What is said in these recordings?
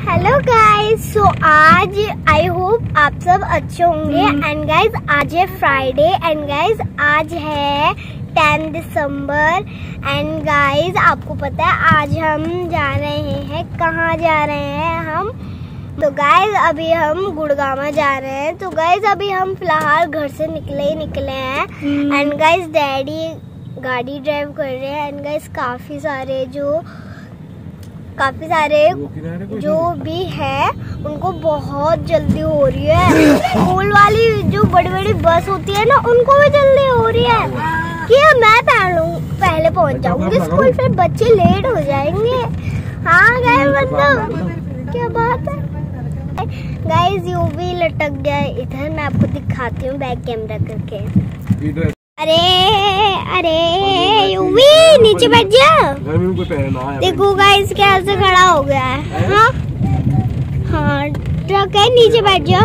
Hello guys, सो आज I hope आप सब अच्छे होंगे। एंड गाइस आज है फ्राइडे एंड गाइस आज है 10 दिसंबर। एंड गाइस आपको पता है आज हम जा रहे हैं, कहाँ जा रहे हैं हम? तो गाइस अभी हम गुड़गामा जा रहे हैं। तो गाइस अभी हम फिलहाल घर से निकले हैं। एंड गाइस डैडी गाड़ी ड्राइव कर रहे हैं। एंड गाइस काफी सारे जो भी है उनको बहुत जल्दी हो रही है। स्कूल वाली जो बड़ी बड़ी बस होती है ना, उनको भी जल्दी हो रही है कि मैं पहले पहुंच जाऊंगी स्कूल, फिर बच्चे लेट हो जाएंगे। हाँ गाइस, मतलब क्या बात है। गाइस यू भी लटक गया इधर, मैं आपको दिखाती हूँ बैक कैमरा करके। अरे यूवी नीचे बैठ जा। देखो गाइस कैसे खड़ा हो गया है। हाँ ट्रक है, नीचे बैठ जाओ।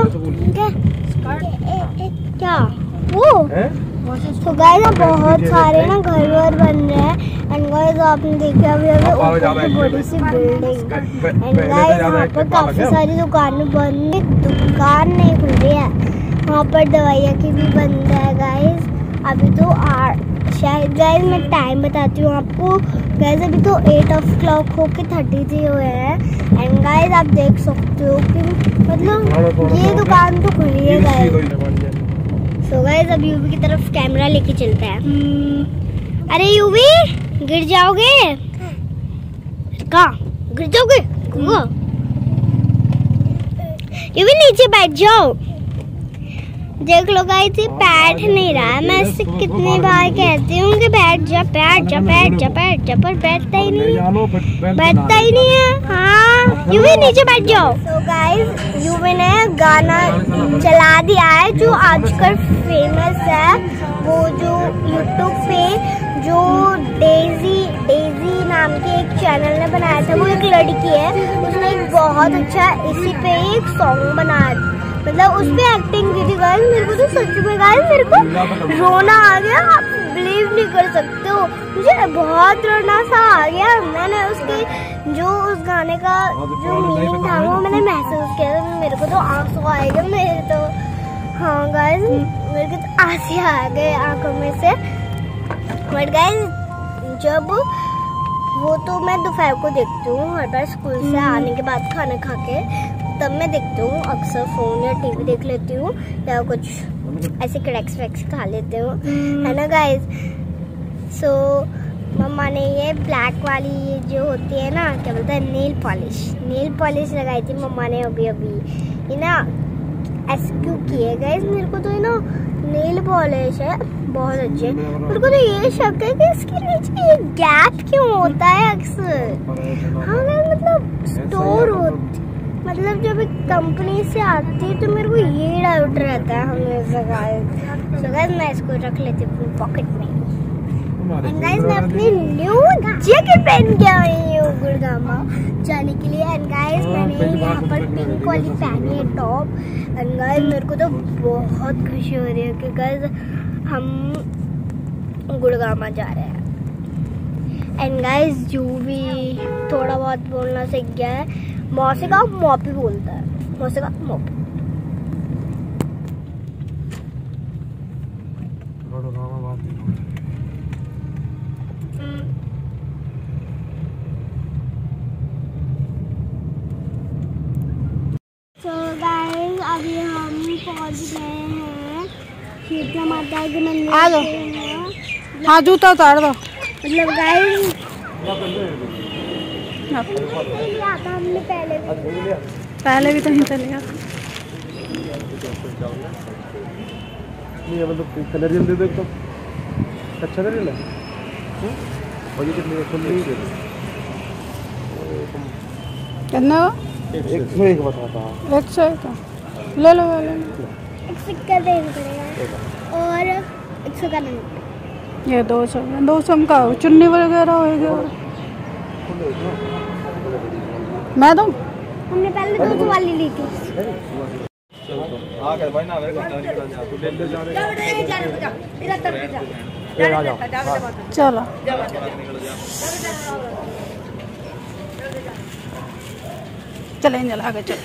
क्या वो? तो गाइस बहुत सारे ना घर बन रहे हैं। एंड गाइस आपने देखा अभी बड़ी सी बिल्डिंग। एंड गाइस यहाँ पर काफी सारी दुकानें बंद, दुकान नहीं खुल रही है। वहाँ पर दवाइयाँ की भी बंद है गाइस। अभी तो शायद गाइस मैं टाइम बताती हूँ आपको। गाइस अभी तो 8 o'clock होके 33 हुए हैं। एंड गाइस आप देख सकते हो कि मतलब ये दुकान तो खुली है गाइस। सो गाइस अब यूवी की तरफ कैमरा लेके चलते हैं। अरे यूवी गिर जाओगे। कहाँ गिर जाओगे? यूवी नीचे बैठ जाओ। देख लो गाइस ये बैठ नहीं रहा है। मैं इससे कितनी बार कहती हूँ कि बैठ जा पर बैठता ही नहीं है। हाँ यूवी नीचे बैठ जाओ। तो गाइस यूवी ने गाना चला दिया है जो आजकल फेमस है। वो जो यूट्यूब पे जो डेजी नाम के एक चैनल ने बनाया था, वो एक लड़की है, उसने एक बहुत अच्छा इसी पे एक सॉन्ग बनाया, मतलब उस पे एक्टिंग की थी गाइस। मेरे को तो सच में गाइस मेरे को रोना आ गया। आप बिलीव नहीं कर सकते हो, मुझे बहुत रोना सा आ गया। मैंने उसके जो उस गाने का जो मीनिंग था वो मैंने महसूस किया। मेरे को तो आंसू आए गए मेरे तो। हाँ गाइस मेरे को तो आंसू आ गए आंखों में से। बट गाइस जब वो तो मैं दोपहर को देखती हूँ हर बार स्कूल से आने के बाद खाना खा के, तब मैं देखती हूँ। अक्सर फोन या टीवी देख लेती हूँ या कुछ ऐसे क्रैक्स वैक्स खा लेती हूँ, है ना गाइस। सो मम्मा ने ये ब्लैक वाली ये जो होती है ना, क्या बोलते हैं, नेल पॉलिश लगाई थी मम्मा ने अभी ये ना। ऐसे क्यों किए गाइस? मेरे को तो ये ना नेल पॉलिश है बहुत अच्छे। मेरे को तो ये शक है कि इसके नीचे ये गैप क्यों होता है अक्सर। हाँ मतलब स्टोर होती, मतलब जब एक कंपनी से आती है तो मेरे को ये डाउट रहता है हमेशा गाइस। सो गाइस मैं इसको रख लेती हूँ अपनी पॉकेट में। एंड गाइस मैं अपनी न्यू जैकेट पहन के आई हूँ गुड़गामा जाने के लिए। एंड गाइस मैंने यहाँ पर पिंक वाली पहनी है टॉप। एंड गाइस मेरे को तो बहुत खुशी हो रही है कि गाइस हम गुड़गामा जा रहे हैं। एंड गाइस जो भी थोड़ा बहुत बोलना सीख गया है। मौसी का मॉपी बोलता है, मौसी का मॉपी। तो गाइस अभी हम पहुंच गए हैं शीतला माता के मंदिर। आ जाओ। हाँ जूता उतार दो। मतलब गाइस हमने पहले भी तो नहीं चलेगा। कलर दे दो एकदम अच्छा कलर है। और ये कितने कितना? 101 बताता हूँ। 101 ले लो 101 का देना पड़ेगा और 100 का नहीं। ये 200 का चुन्नी वगैरह होगी। मैं दूँ? हमने पहले 200 वाली ली थी। चलो चले एंजल आगे चल।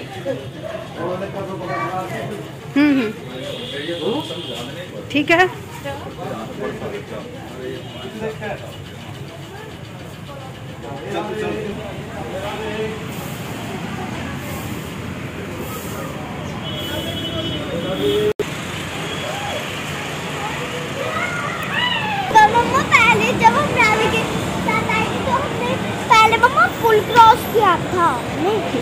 ठीक है। तो मम्मा पहले जब हम रावी के साथ आए थे तो हमने पहले मम्मा पुल क्रॉस किया था नहीं।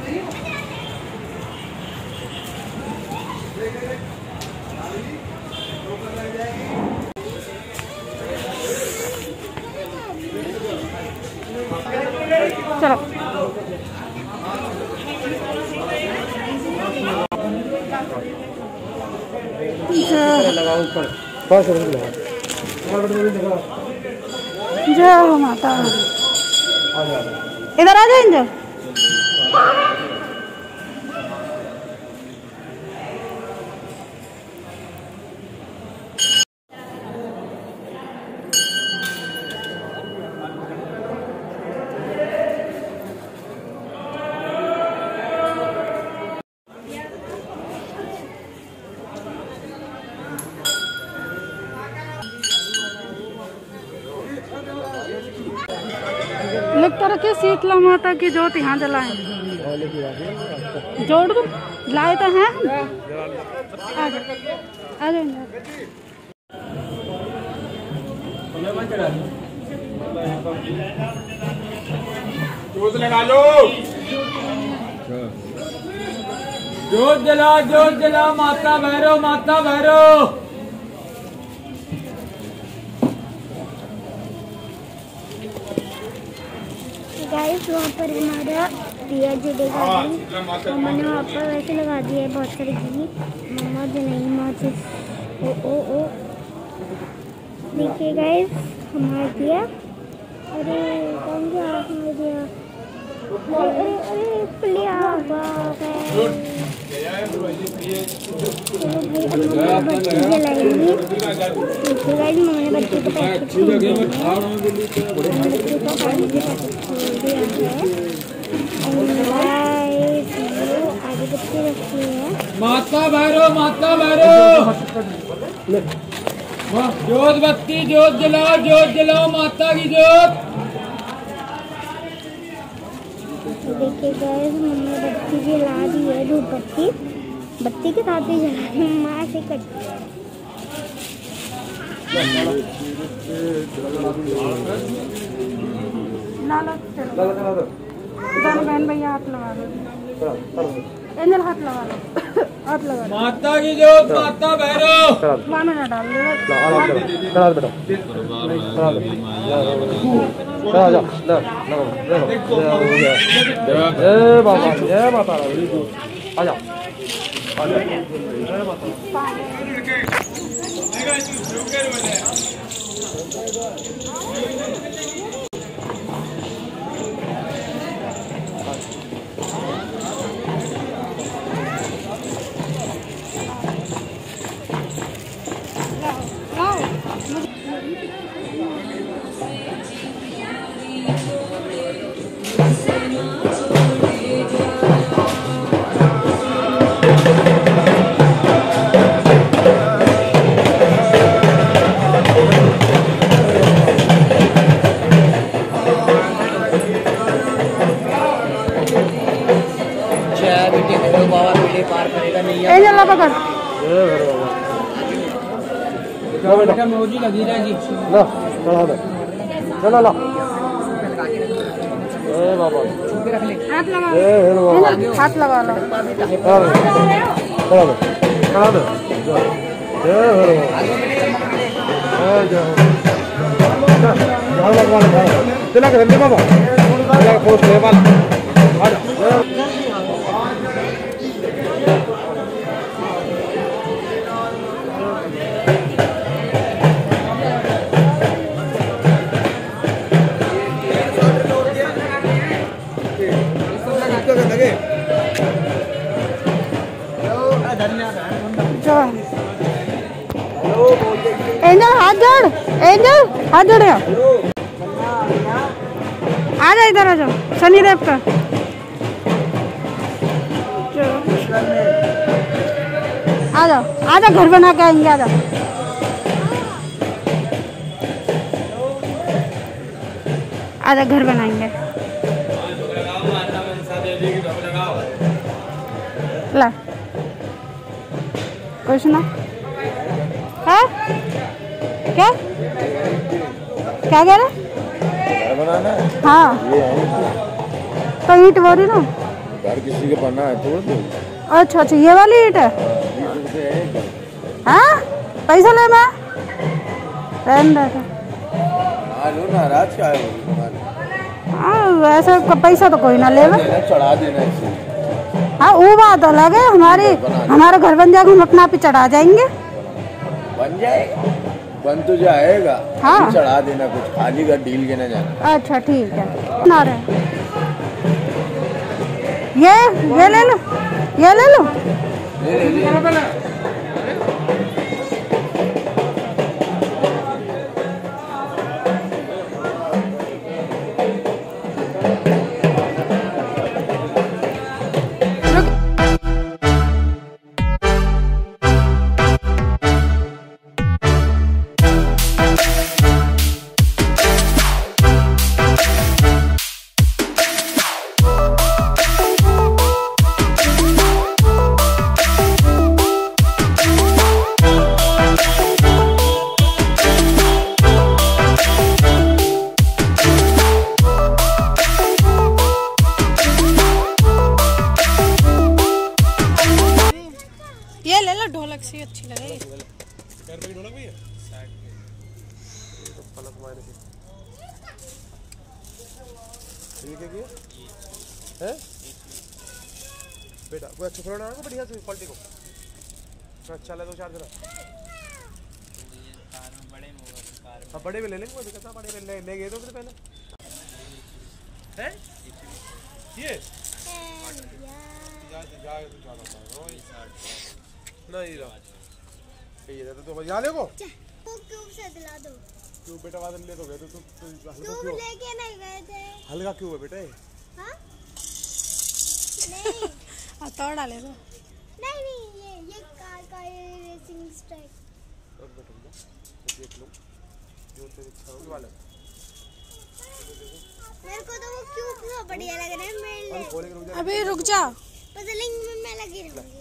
चलो जय हो माता। इधर आ जाए एंजल। लिखता रखे शीतला माता की ज्योत यहाँ जलाएं। जोड़ दो लाए तो हैं। आ जाओ जोत लगा लो। जोत जला माता भैरव माता भैरव। गाइस वहाँ पर हमारा दिया जलेगा तो मैंने वहाँ पर वैसे लगा दिया है बहुत सारी घी। मम्मा जो नहीं माचिस ओ देखिए गाइस हमारा दिया। अरे कौन गया हमारा दिया। अरे प्लिया बत्ती जलाएंगी। देखिए गाइस मम्मा ने बत्ती को पैकेट खोल दिया है। बत्ती को पानी के पैकेट खोल दिया है। आगे बत्ती रखी है। माता भैरव जोत बत्ती जोत जलाओ माता की जोत। तो देखिए गाइस मम्मा बत्ती जला दी है। धूप बत्ती के साथ ही जला दी मम्मा से कट। बहन भैया हाथ लगा दो। एंजल हाथ लगा लो। हाथ लगा लो। माता की जोत माता भैरव। पानी ना डाल बेटा मौजी लगी रहेगी। ला चढ़ा दे। चला ला। ए बाबा हाथ लगा ए हेलो हाथ लगा लो। चढ़ा दे। ए हेलो ए जाओ लगवा ले। चला के ले बाबा। चला पोस्ट ले वाला। आ जा। एंजल हाथ जोड़। एंजल हाथ जोड़े। आ जा इधर आ जाओ। शनिदेव का आ जाओ घर बना के आएंगे, आ जाओ। आजा घर बनाएंगे। ला कोई सुना है? क्या क्या कह रहे? घर बनाना है? हाँ ये है तो ईंट बोरी ना, घर किसी के बनना है तोड़ दो। अच्छा अच्छा ये वाली ईंट है। 20 रुपए है। हाँ पैसा ले मैं रहने दे। आज हो नाराज क्या है? हाँ वैसे पैसा तो कोई ना ले। चढ़ा देना इसे। हाँ वो बात अलग है, हमारा घर बन जाएगा, हम अपना पे चढ़ा जाएंगे। बन जाएगा, बन तो जाएगा। हाँ चढ़ा देना कुछ, खाली का डील के ना जाना। अच्छा ठीक है ना रहे। ये ले लो, ये ले लो। ये ले लो, ढोलक सी अच्छी लगेगी। ढोलक भी है? है? बेटा कोई अच्छा खिलौना है बढ़िया सी क्वालिटी को? अच्छा ले दो चार जरा। हाँ बड़े में ले लेंगे, कोई दिक्कत ना, बड़े में ले गए तो फिर पहले हैं ये नहीं रहा ये तो तुम यहाँ देखो क्यूब से दिला दो। क्यों बेटा बाद ले तो गए तो क्यूब लेके नहीं गए थे। हल्का क्यों है बेटा? हाँ नहीं हथौड़ा ले लो। नहीं ये कार का रेसिंग स्ट्राइक। और बेटा देख लो जो तेरी इच्छा होगी वाला। मेरे को तो वो क्यूब बहुत बढ़िया लग रहा है। मैं अभी रुक जा, पजलिंग में मैं लगी रहूंगी।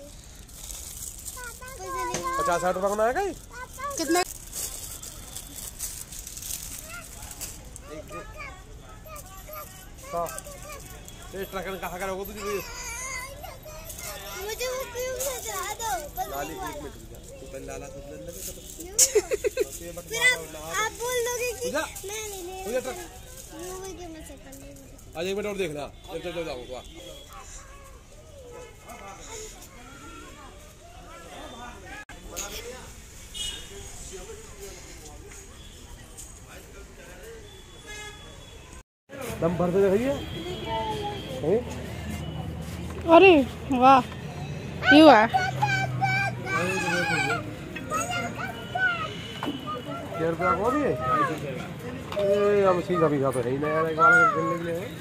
50-60 रुपए का ना आएगा ये? कितने? हाँ ये ट्रक कहाँ का होगा तुझे? मुझे वो क्यूब से दिला दो। लाली 1 मिनट रुक जा, तू पहले लाला खुद ले ले। फिर आप बोल दोगे कि मैं नहीं ले रहा। मूवी के मैं से कर लूंगी। आज 1 मिनट और देखना, चल जाऊंगा। दम भर दे भैया। अरे वाह यू है। क्या रुपया को भी? हम सीधा भी खा पे नहीं ना यार, एक बार खेलने के लिए है।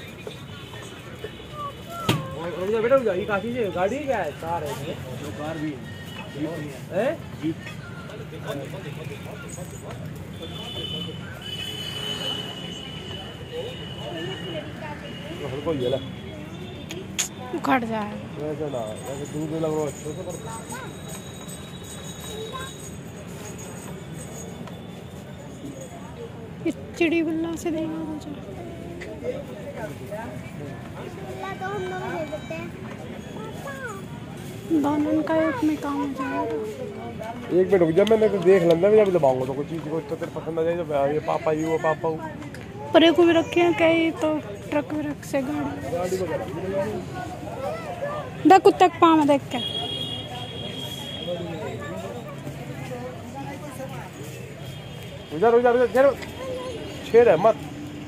बेटा ये काफी है, गाड़ी क्या है? कार है ये, कार भी है जीप। हमको ये ला उखड़ जाए वैसे ना, वैसे दूध लग रहा है अच्छे से। इस चिड़ी बिल्ला से देगा मुझे। बिल्ला तो हम दोनों दे देते हैं। दोनों का एक में काम हो जाएगा। 1 मिनट रुक जा, मैंने तो देख लेंदा, मैं जब दबाऊंगा तो कोई चीज को तो तेरे पसंद आ जाए। जब ये पापा जी वो पापा परे को भी रखे हैं कई तो ट्रक में रख से गाड़ी देख कुत्ते के पाँव में देख के। रुक जा छेड़ है मत।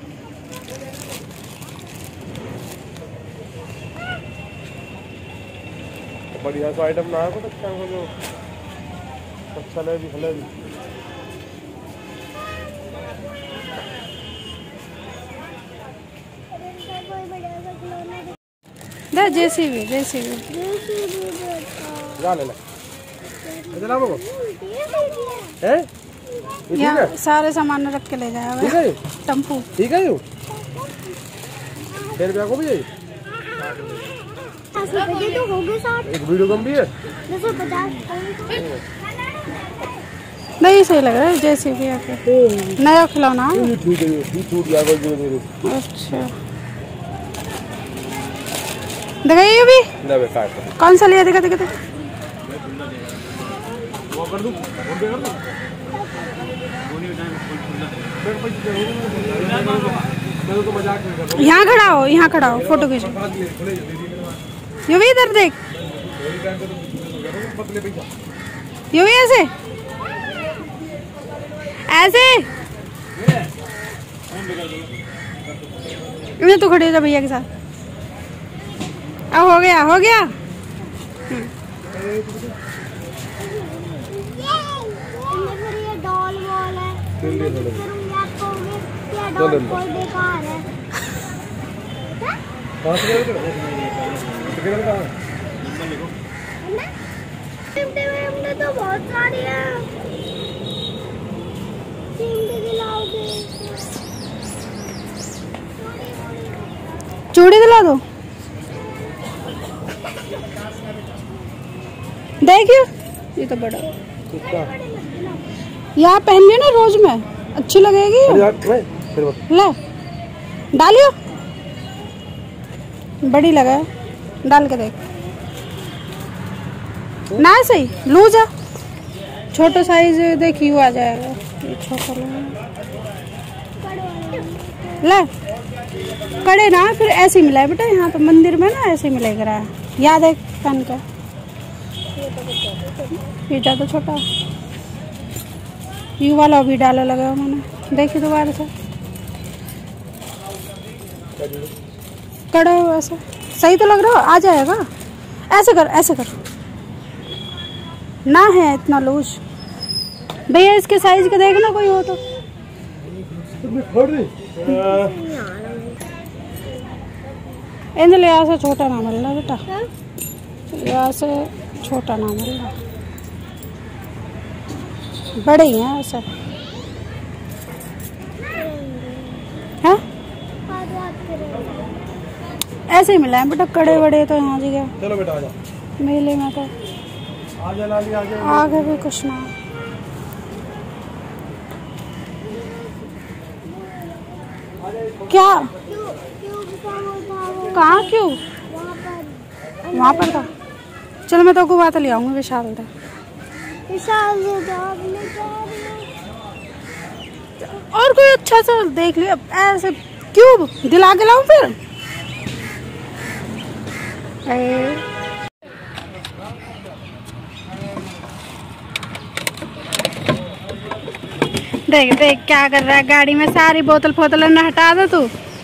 बढ़िया सा आइटम ना है कुछ अच्छा हो जो अच्छा लगे भी हले भी। दे जेसीबी जा ले ले इतना वो है यहाँ सारे सामान रख के ले जाएगा। ठीक है टेम्पू। ठीक है यू ₹10 को भी है। तो हो गए 60। एक वीडियो कम भी है 250। नहीं सही लग रहा है जैसे भी आके नया खिलौना। ठीक है ये छूट जाएगा। अच्छा दिखाइए ये भी। कौन सा लिया? दिखा दिखा दिखा। वो कर दूं यहाँ खड़ा हो, यहाँ खड़ा हो, फोटो खींचो। ये भी इधर देख, ये भी ऐसे ऐसे। ये तो खड़े हो जा भैया के साथ। अब हो गया हो गया। ये डॉल वॉल है। तो बहुत सारी है। चूड़ी दिला दो। देखिए ये तो बड़ा यहाँ पहनिए ना रोज में, अच्छी लगेगी। ले डालियो, बड़ी लगा है, डाल के देख। ना सही लूज है, छोटा साइज देखिए वो आ जाएगा। ये छोटा ले कड़े ना फिर ऐसे मिला है बेटा, यहाँ तो मंदिर में ना ऐसे मिलेगा। याद है पहन का। ये ज्यादा छोटा, यू वाला भी डाला लगा है मैंने, देखिए दोबारा से। कड़ा हो ऐसा सही तो लग रहा हो, आ जाएगा। ऐसे कर ऐसे कर, ना है इतना लूज भैया। इसके साइज का देखना कोई हो तो। यहाँ से छोटा ना मिल रहा बेटा, यहाँ से छोटा ना मिल रहा, बड़े ही हैं ऐसे। है ऐसे ही मिला है बेटा, कड़े बड़े तो यहाँ जी। चलो बेटा आजा मेले में तो आजा लाली आजा। आगे भी कुछ ना। क्या कहाँ क्यों? वहाँ पर था। चलो मैं तो को बात ले आऊंगी। विशाल था। और कोई अच्छा सा देख लिया ऐसे। क्यों दिला के लाऊं फिर? देख देख क्या कर रहा है, गाड़ी में सारी बोतल फोतल न हटा दो तू।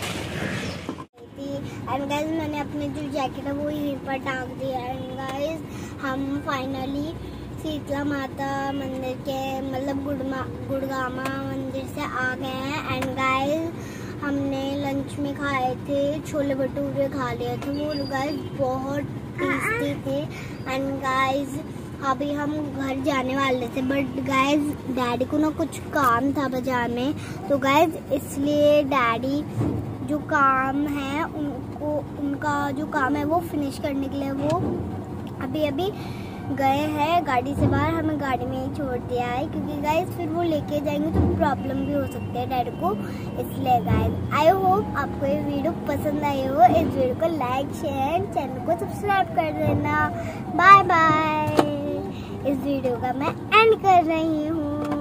एंड गाइस मैंने अपनी जो जैकेट है वो यहीं पर टांग दी। एंड गाइस हम फाइनली शीतला माता मंदिर के मतलब गुड़गामा मंदिर से आ गए हैं। एंड गाइस हमने लंच में खाए थे छोले भटूरे, खा लिए थे वो गाइस बहुत टेस्टी थे। एंड गाइस अभी हम घर जाने वाले थे, बट गाइस डैडी को ना कुछ काम था बाजार में, तो गाइस इसलिए डैडी जो काम है उनका जो काम है वो फिनिश करने के लिए वो अभी गए हैं गाड़ी से बाहर। हमें गाड़ी में ही छोड़ दिया है क्योंकि गाइस फिर वो लेके जाएंगे तो प्रॉब्लम भी हो सकती है डैडी को, इसलिए गाइस आई होप आपको ये वीडियो पसंद आई हो। इस वीडियो को लाइक शेयर चैनल को सब्सक्राइब कर देना। Bye bye. इस वीडियो का मैं एंड कर रही हूँ।